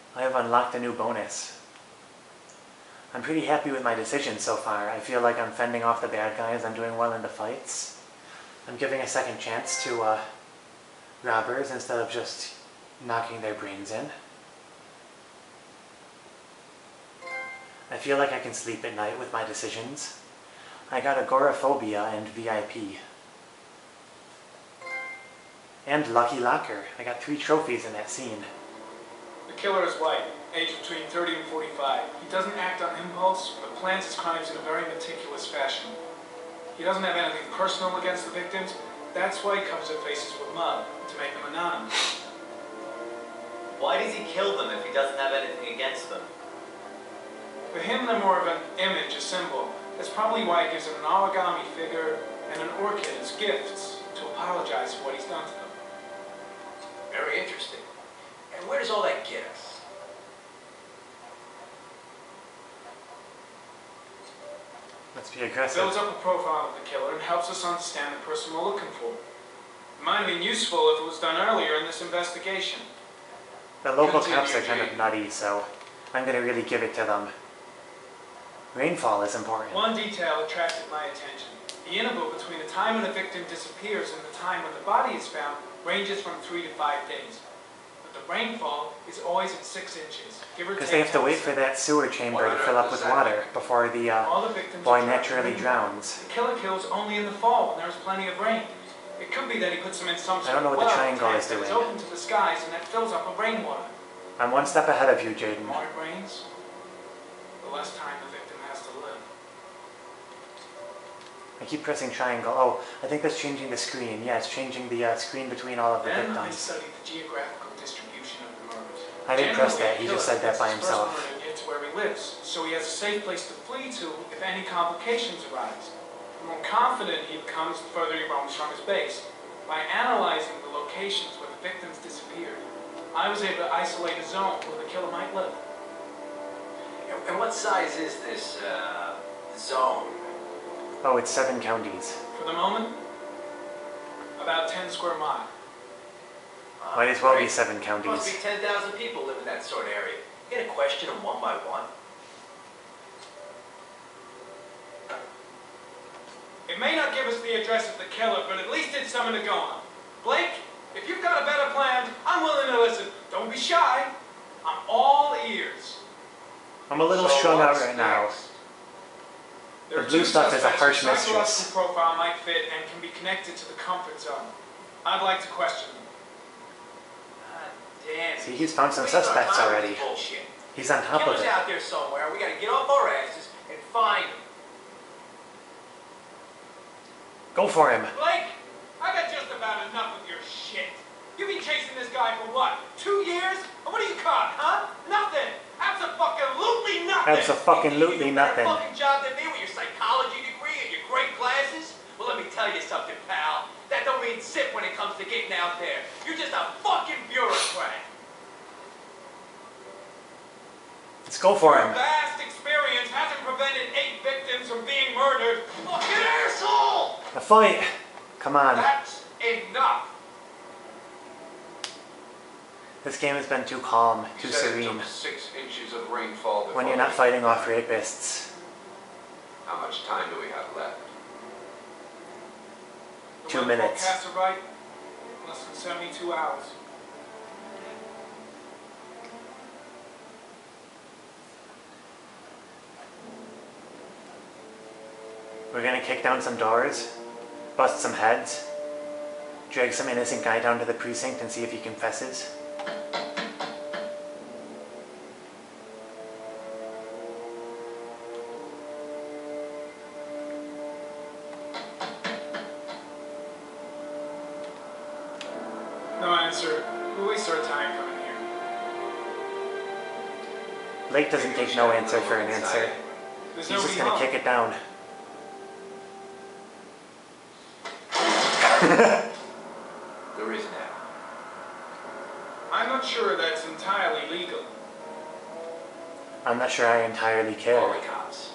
I have unlocked a new bonus. I'm pretty happy with my decision so far. I feel like I'm fending off the bad guys, I'm doing well in the fights. I'm giving a second chance to robbers instead of just knocking their brains in. I feel like I can sleep at night with my decisions. I got agoraphobia and VIP. And Lucky Locker. I got 3 trophies in that scene. The killer is white, aged between 30 and 45. He doesn't act on impulse, but plans his crimes in a very meticulous fashion. He doesn't have anything personal against the victims. That's why he covers their faces with mud, to make them anonymous. Why does he kill them if he doesn't have anything against them? For him, they're more of an image, a symbol. That's probably why he gives them an origami figure and an orchid as gifts to apologize for what he's done to them. Very interesting. And where does all that get us? Let's be aggressive. Builds up a profile of the killer and helps us understand the person we're looking for. It might have been useful if it was done earlier in this investigation. The local cops are kind of nutty, so I'm going to really give it to them. Rainfall is important. One detail attracted my attention. The interval between the time when the victim disappears and the time when the body is found ranges from 3 to 5 days. But the rainfall is always at 6 inches, give or take. Because they have to wait for that sewer chamber to fill up with water before the boy naturally drowns. The killer kills only in the fall when there's plenty of rain. It could be that he puts them in some sort of well tank that is open to the skies and that fills up with rainwater. I'm one step ahead of you, Jaden. The more it rains, the less time the victim has to live. I keep pressing triangle. Oh, I think that's changing the screen. Yeah, it's changing the screen between all of the victims. Then I studied the geographical distribution of the murders. I didn't press that. He just said that by himself. It's where he lives, so he has a safe place to flee to if any complications arise. The more confident he becomes, the further he roams from his base. By analyzing the locations where the victims disappeared, I was able to isolate a zone where the killer might live. And what size is this zone? Oh, it's 7 counties. For the moment, about 10 square miles. Might as well be 7 counties. Must be 10,000 people live in that sort of area. You gotta question them one by one. It may not give us the address of the killer, but at least it's something to go on. Blake, if you've got a better plan, I'm willing to listen. Don't be shy. I'm all ears. I'm a little strung out right now. The blue stuff is a harsh mistress. Psychological profile might fit and can be connected to the comfort zone. I'd like to question them. Damn. See, he's found some suspects already. He's on top of it. Killer's out there somewhere. We gotta get off our asses and find him. Go for him. Blake, I got just about enough of your shit. You've been chasing this guy for what? 2 years? And what do you caught, huh? Nothing. Abso-fucking-lutely nothing. Abso-fucking-lutely nothing. You fucking job to me with your psychology degree and your great glasses? Well, let me tell you something, pal. That don't mean shit when it comes to getting out there. You're just a fucking bureaucrat. Let's go for him. Your vast experience hasn't prevented 8 victims from being murdered. Fucking asshole! A fight. Come on. That's enough. This game has been too calm, too serene. 6 inches of rainfall when you're not fighting off rapists. How much time do we have left? 2 minutes. Forecasts are right. Less than 72 hours. We're gonna kick down some doors, bust some heads, drag some innocent guy down to the precinct and see if he confesses. No answer. We'll waste our time coming here. Blake doesn't take no answer for an answer. He's just gonna kick it down. There is now. I'm not sure that's entirely legal. I'm not sure I entirely care. Call the cops.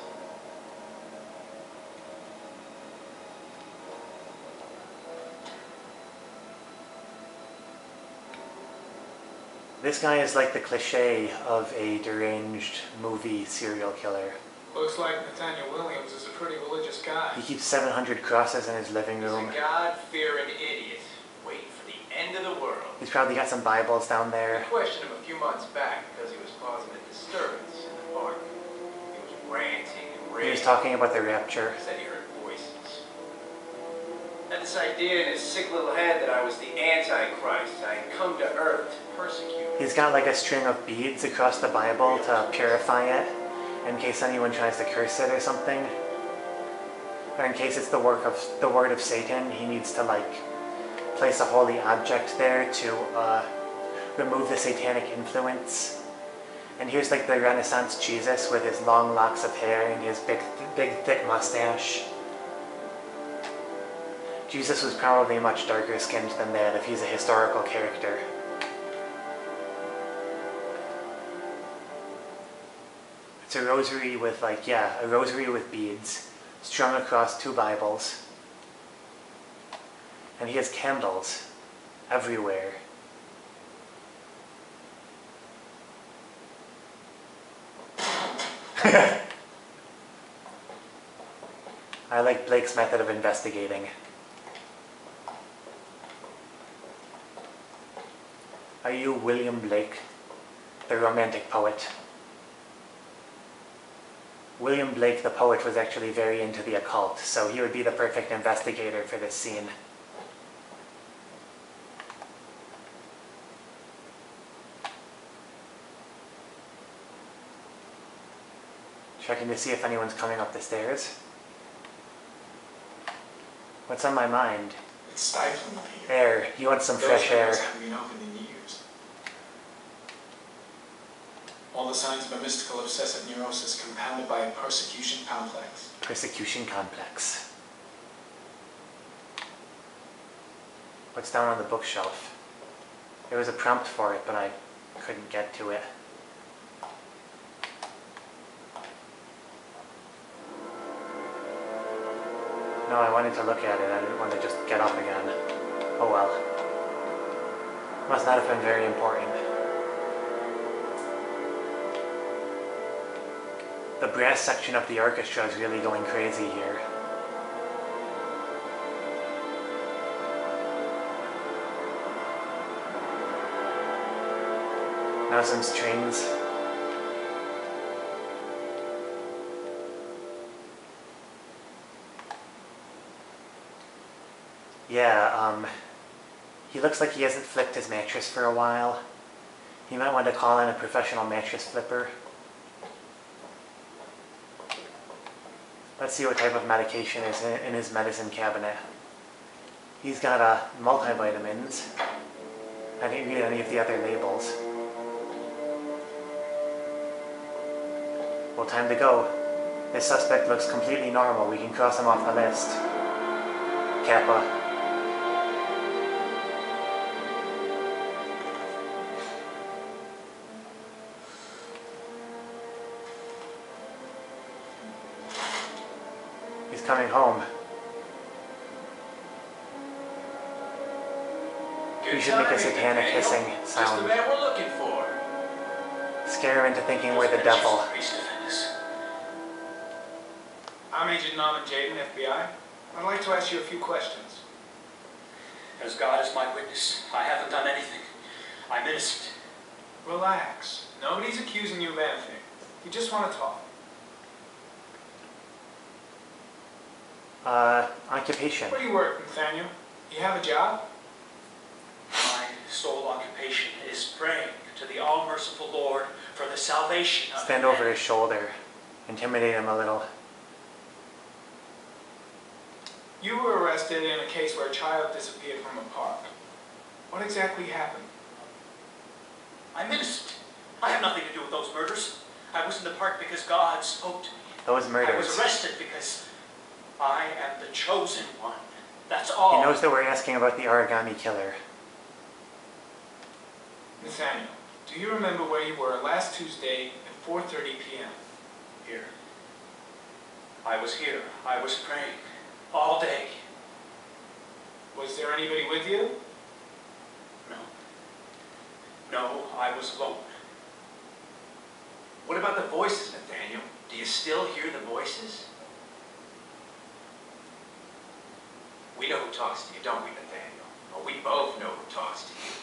This guy is like the cliche of a deranged movie serial killer. Looks like Nathaniel Williams is a pretty religious guy. He keeps 700 crosses in his living room. He's a God-fearing idiot, waiting for the end of the world. He's probably got some Bibles down I there. questioned him a few months back because he was causing a disturbance in the park. He was ranting and He raving. was talking about the rapture. Said he heard voices. Had this idea in his sick little head that I was the Antichrist. I had come to Earth to persecute. He's got like a string of beads across the Bible to purify it, in case anyone tries to curse it or something. Or in case it's the word of Satan, he needs to like place a holy object there to remove the satanic influence. And here's like the Renaissance Jesus with his long locks of hair and his big thick mustache. Jesus was probably much darker skinned than that if he's a historical character. It's a rosary with a rosary with beads strung across 2 Bibles. And he has candles everywhere. I like Blake's method of investigating. Are you William Blake, the romantic poet? William Blake, the poet, was actually very into the occult, so he would be the perfect investigator for this scene. Checking to see if anyone's coming up the stairs. What's on my mind? It's stifling here. Air. You want some fresh air. Those windows haven't been opened in years. All the signs of a mystical obsessive neurosis compounded by a persecution complex. Persecution complex. What's down on the bookshelf? There was a prompt for it, but I couldn't get to it. No, I wanted to look at it. I didn't want to just get up again. Oh well. Must not have been very important. The brass section of the orchestra is really going crazy here. Now some strings. Yeah, he looks like he hasn't flipped his mattress for a while. He might want to call in a professional mattress flipper. Let's see what type of medication is in his medicine cabinet. He's got multivitamins. I didn't read any of the other labels. Well, time to go. This suspect looks completely normal. We can cross him off the list. Kappa. He's coming home. We should make a satanic hissing Just the sound. man we're looking for. Scare him into thinking we're the devil. I'm Agent Norman Jaden, FBI. I'd like to ask you a few questions. As God is my witness, I haven't done anything. I'm innocent. Relax. Nobody's accusing you of anything. We just want to talk. Occupation. Where do you work, Nathaniel? You have a job? My sole occupation is praying to the all-merciful Lord for the salvation of Stand over his shoulder. Intimidate him a little. You were arrested in a case where a child disappeared from a park. What exactly happened? I'm innocent. I have nothing to do with those murders. I was in the park because God spoke to me. Those I was murders. arrested because I am the chosen one. That's all. He knows that we're asking about the origami killer. Nathaniel, do you remember where you were last Tuesday at 4:30 p.m.? Here. I was here. I was praying. All day. Was there anybody with you? No. No, I was alone. What about the voices, Nathaniel? Do you still hear the voices? We know who talks to you, don't we, Nathaniel? Or we both know who talks to you.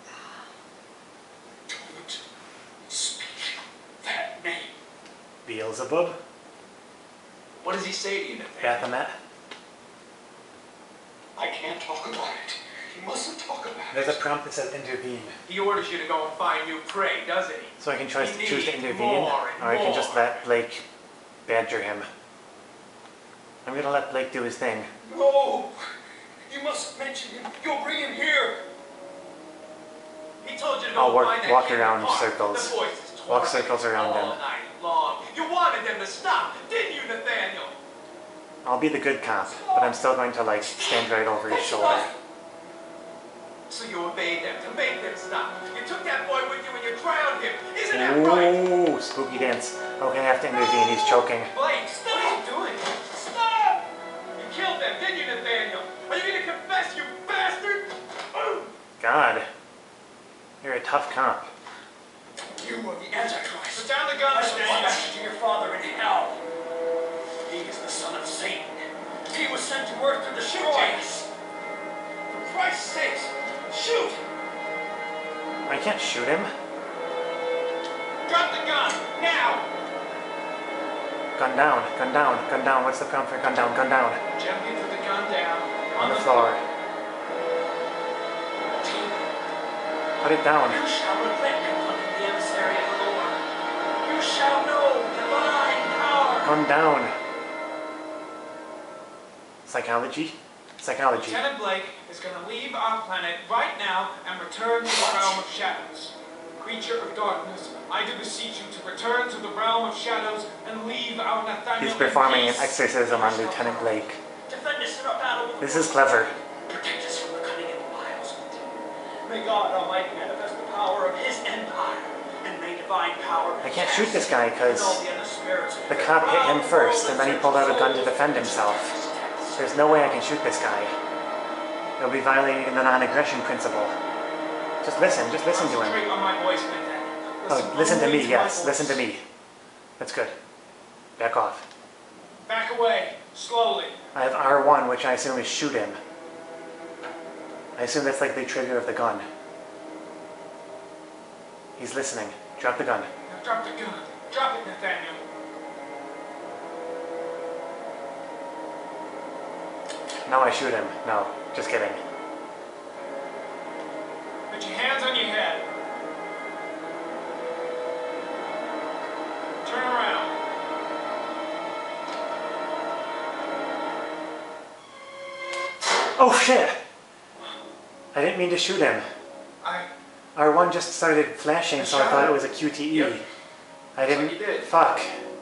Don't speak that name. Beelzebub? What does he say to you, Nathaniel? Baphomet? I can't talk about it. You mustn't talk about There's a it. prompt that says intervene. He orders you to go and find new prey, doesn't he? So I can choose He to needs intervene, more and or I can just more. let Blake badger him. I'm gonna let Blake do his thing. No! You mustn't mention him. You'll bring him here. He told you to go I'll and find that walk kid in around the park. circles. The voices Walk tormented circles around all him. night long. You wanted them to stop, didn't you, Nathaniel? I'll be the good cop, but I'm still going to like stand right over his shoulder. So you obeyed them to make them stop. You took that boy with you and you drowned him. Isn't that right? Ooh, spooky dance. Okay, I have to intervene. He's choking. Blake, what are you doing? Stop! You killed them, didn't you, Nathaniel? Are you going to confess, you bastard? God, you're a tough cop. You are the Antichrist. Put down the gun, I shall Nathaniel. punish to your father in hell. He is the son of Satan. He was sent to earth to destroy us. For Christ's sake, shoot! I can't shoot him. Drop the gun, now! Gun down, gun down, gun down. What's the prompt for gun down, gun down? Gently put the gun down. On the floor. Put it down. You shall repent, confronting the emissary of the Lord. You shall know divine power. Gun down. Psychology? Psychology. Lieutenant Blake is going to leave our planet right now and return to the realm of shadows. Creature of darkness, I do beseech you to return to the realm of shadows and leave our Nathaniel He's performing in an peace. exorcism on Lieutenant Blake. Defend us in our battle with the This is clever. Protect us from the cunning and wiles of the demon. May God Almighty manifest the power of His empire, and may divine power. I can't shoot this guy because all the other spirits the cop hit him first and then he pulled out a gun to defend himself. There's no way I can shoot this guy. It'll be violating the non-aggression principle. Just listen to him. Concentrate on my voice, Nathaniel. Oh, listen to only me, my yes, voice. listen to me. That's good. Back off. Back away, slowly. I have R1, which I assume is shoot him. I assume that's like the trigger of the gun. He's listening. Drop the gun. Now drop the gun. Drop it, Nathaniel. Now I shoot him. No, just kidding. Put your hands on your head. Turn around. Oh shit! I didn't mean to shoot him. R1 just started flashing, so I thought it was a QTE. Yep. I didn't. That's what you did. Fuck.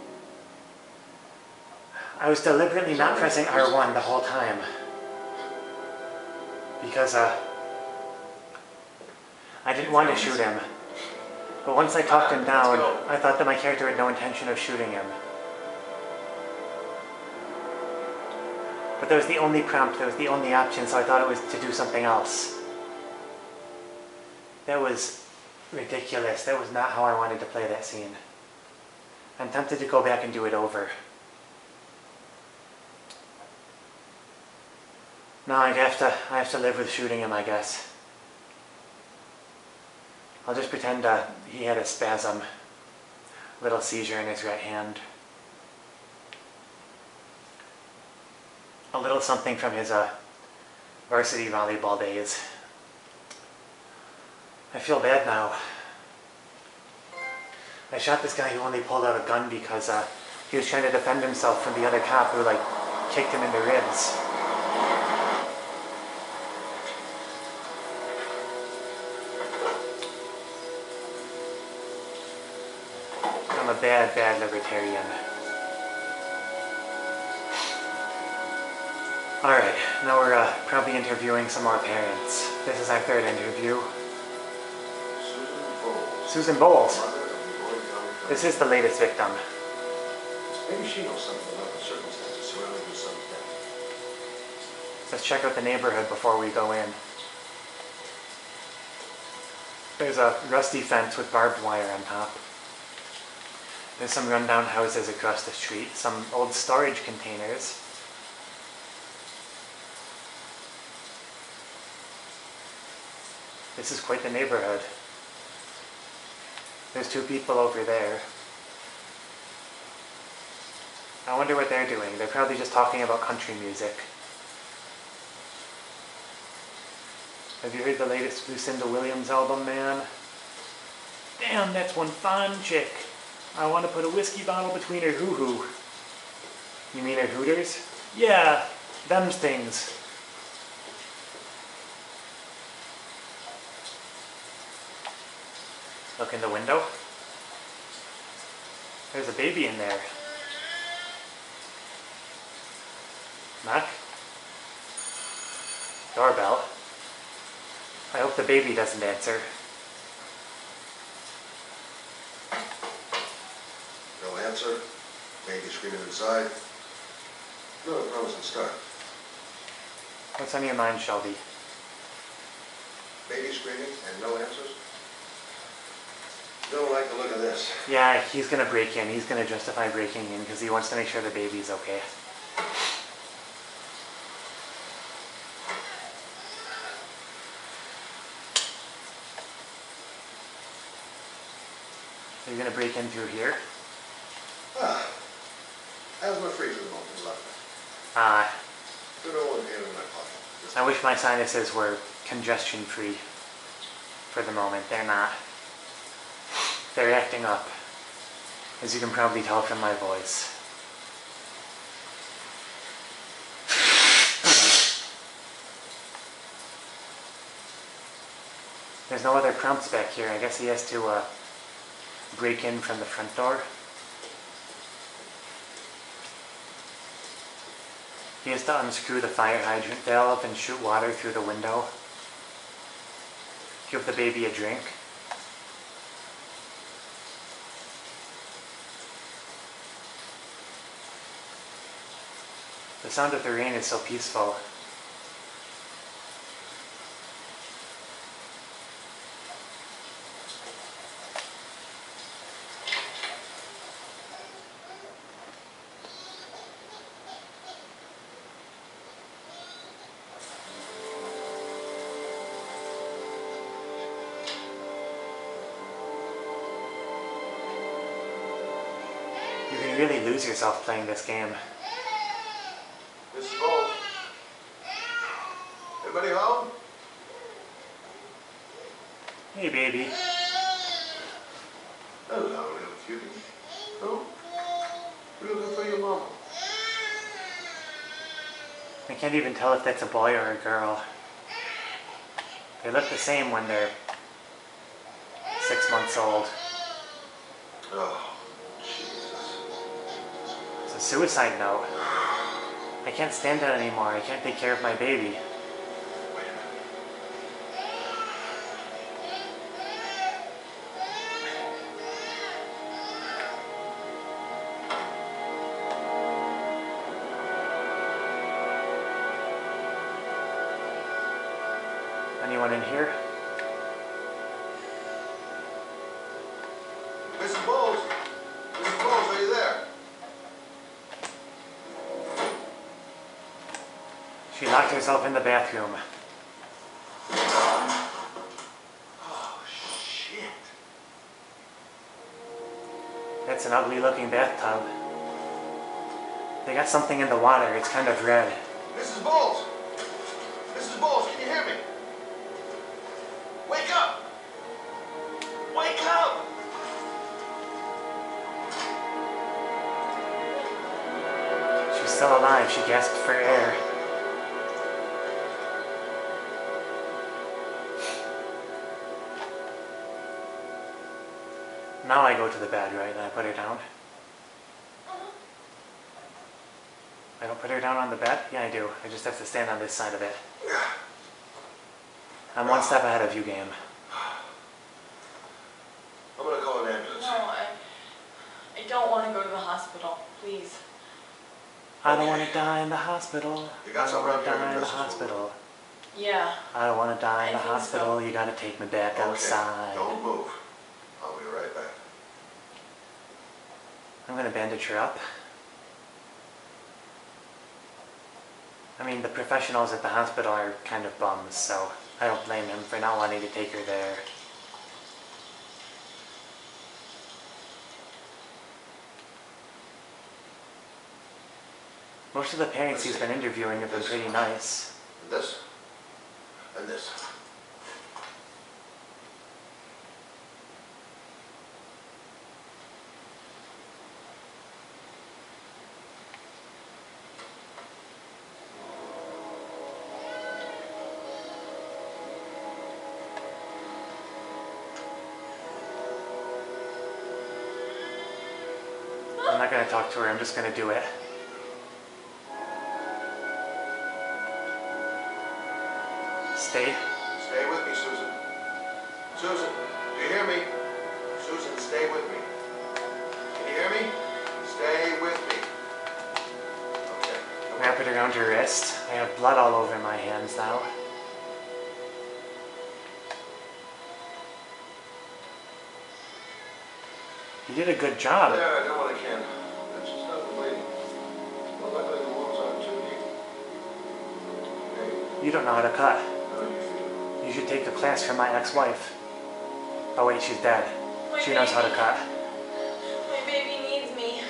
I was deliberately not pressing R1 the whole time. Because, I didn't want to shoot him. But once I talked him down, I thought that my character had no intention of shooting him. But that was the only prompt, that was the only option, so I thought it was to do something else. That was ridiculous. That was not how I wanted to play that scene. I'm tempted to go back and do it over. No, I have to live with shooting him, I guess. I'll just pretend he had a spasm, little seizure in his right hand. A little something from his varsity volleyball days. I feel bad now. I shot this guy who only pulled out a gun because he was trying to defend himself from the other cop who like kicked him in the ribs. I'm a bad, bad libertarian. Alright, now we're probably interviewing some more parents. This is our third interview. Susan Bowles. This is the latest victim. Maybe she knows something about the circumstances surrounding her son's death. Let's check out the neighborhood before we go in. There's a rusty fence with barbed wire on top. There's some rundown houses across the street, some old storage containers. This is quite the neighborhood. There's two people over there. I wonder what they're doing. They're probably just talking about country music. Have you heard the latest Lucinda Williams album, man? Damn, that's one fine chick. I want to put a whiskey bottle between her hoo-hoo. You mean her hooters? Yeah, them's things. Look in the window. There's a baby in there. Knock. Doorbell. I hope the baby doesn't answer. No answer. Baby screaming inside. No promising start. What's on your mind, Shelby? Baby screaming and no answers? Don't like the look of this. Yeah, he's gonna break in. He's gonna justify breaking in because he wants to make sure the baby's okay. Are you gonna break in through here? Asthma free for the moment, lovely. Good old inhaler in my pocket. I wish my sinuses were congestion free for the moment. They're not. They're acting up, as you can probably tell from my voice. There's no other prompts back here. I guess he has to break in from the front door. He has to unscrew the fire hydrant valve and shoot water through the window. Give the baby a drink. The sound of the rain is so peaceful. You can really lose yourself playing this game. Mrs. Bowles. Everybody home? Hey, baby. Hello, little cutie. Oh, we're looking for your mama. I can't even tell if that's a boy or a girl. They look the same when they're 6 months old. Oh, Jesus. It's a suicide note. I can't stand that anymore. I can't take care of my baby. Wait a minute. Anyone in here? Mrs. Bowles? Mrs. Bowles, are you there? She locked herself in the bathroom. Oh, shit. That's an ugly looking bathtub. They got something in the water. It's kind of red. Mrs. Bowles! Mrs. Bowles, can you hear me? Wake up! Wake up! She's still alive. She gasped for air. Now I go to the bed, right, and I put her down. I don't put her down on the bed? Yeah, I do. I just have to stand on this side of it. I'm one step ahead of you, game. I'm gonna call an ambulance. No, I don't want to go to the hospital, please. I don't want to die in the hospital. You got I don't something want to up here die in the addressed as well. hospital. Yeah. I don't want to die in I the think hospital. so. You gotta take me back Okay, outside. don't move. I'll be right back. I'm gonna bandage her up. I mean, the professionals at the hospital are kind of bums, so I don't blame him for not wanting to take her there. Most of the parents he's been interviewing have been pretty nice. And this. And this. I'm not gonna talk to her, I'm just gonna do it. Stay. Stay with me, Susan. Susan, do you hear me? Susan, stay with me. Can you hear me? Stay with me. Okay. Wrap it around her wrist. I have blood all over my hands now. You did a good job. Yeah, I know what I can. That's just not the lady. Well, luckily the wounds aren't too deep. Okay, You don't know how to cut. how do you feel? You should take a class from my ex-wife. Oh wait, she's dead. She knows how to cut. My baby needs me.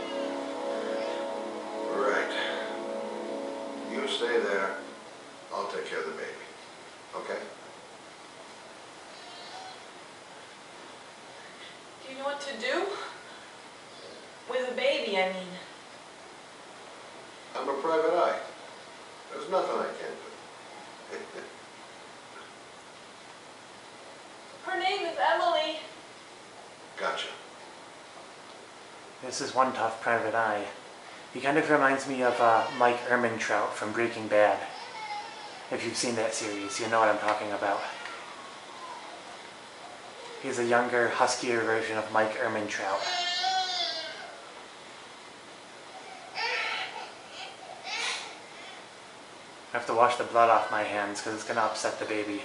Right. You stay there. I'll take care of the baby. Okay? Do you know what to do? With a baby, I mean. I'm a private eye. There's nothing I can't do. Her name is Emily. Gotcha. This is one tough private eye. He kind of reminds me of Mike Ehrmantraut from Breaking Bad. If you've seen that series, you know what I'm talking about. He's a younger, huskier version of Mike Ehrmantraut. I have to wash the blood off my hands because it's going to upset the baby.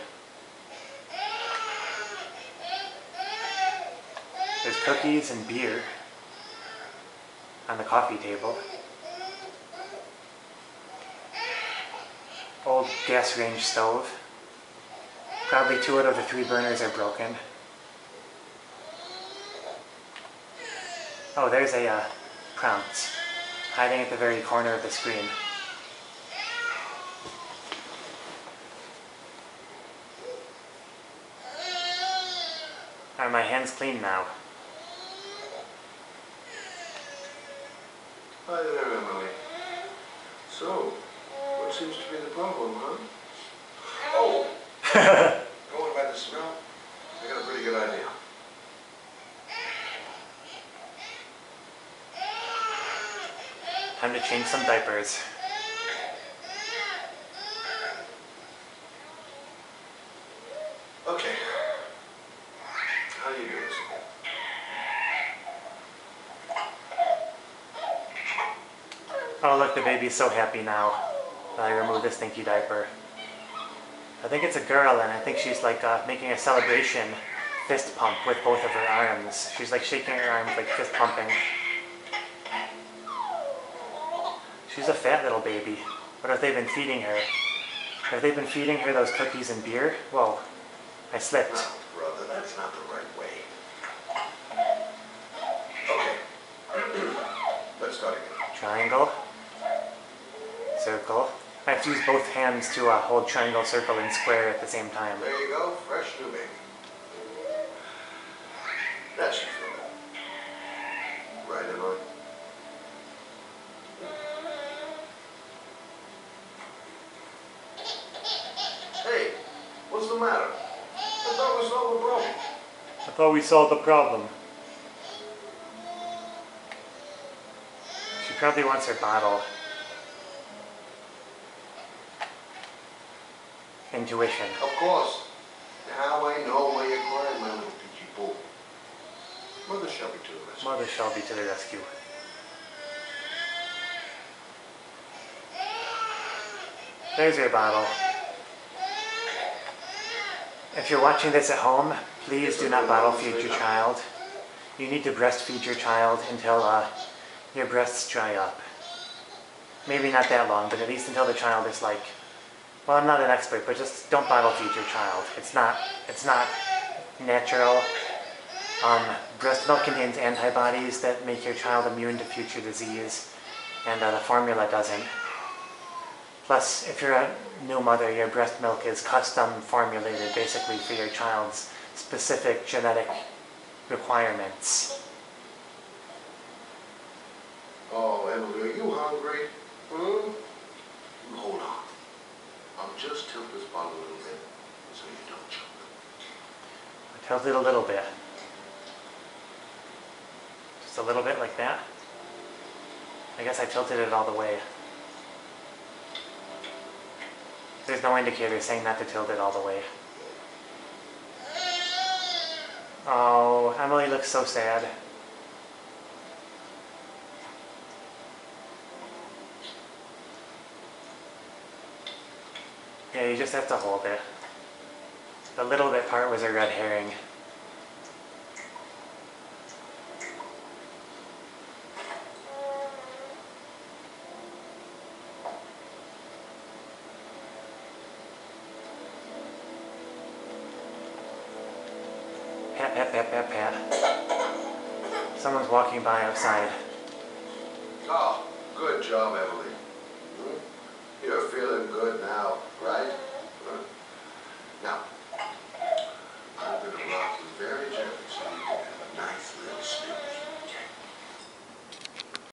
There's cookies and beer on the coffee table. Old gas range stove. Probably 2 out of the 3 burners are broken. Oh, there's a prompt hiding at the very corner of the screen. Are my hands clean now? Hi there, Emily. So, what seems to be the problem, huh? Oh! Going by the smell, I got a pretty good idea. Time to change some diapers. Okay. How do you do this? Oh look, the baby's so happy now that I removed the stinky diaper. I think it's a girl, and I think she's like making a celebration fist pump with both of her arms. She's like shaking her arms, like fist pumping. She's a fat little baby. What have they been feeding her? Have they been feeding her those cookies and beer? Whoa, I slipped. No, brother, that's not the right way. Okay. Let's start again. Triangle. Circle. I have to use both hands to hold triangle, circle, and square at the same time. There you go, fresh new baby. That should feel good. Right, Emily? Hey, what's the matter? I thought we solved the problem. I thought we solved the problem. She probably wants her bottle. Intuition. Of course. Now I know why you're crying, my little peachy poo. Mother shall be to the rescue. Mother shall be to the rescue. There's your bottle. If you're watching this at home, please do not bottle feed your child. You need to breastfeed your child until your breasts dry up. Maybe not that long, but at least until the child is like, well, I'm not an expert, but just don't bottle feed your child. It's not natural. Breast milk contains antibodies that make your child immune to future disease, and the formula doesn't. Plus, if you're a new mother, your breast milk is custom formulated basically for your child's specific genetic requirements. Oh, Emily, are you hungry? Hmm? Hold on. I'll just tilt this bottle a little bit so you don't choke. I tilt it a little bit. Just a little bit like that. I guess I tilted it all the way. There's no indicator saying not to tilt it all the way. Oh, Emily looks so sad. Yeah, you just have to hold it. The little bit part was a red herring. Pat, pat, pat, pat, pat. Someone's walking by outside. Oh, good job, Emily.